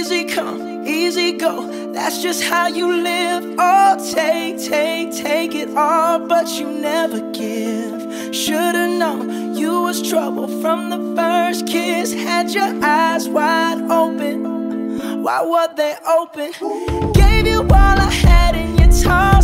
Easy come, easy go, that's just how you live. Oh, take it all, but you never give. Should've known you was trouble from the first kiss. Had your eyes wide open, why were they open? Gave you all I had and you talked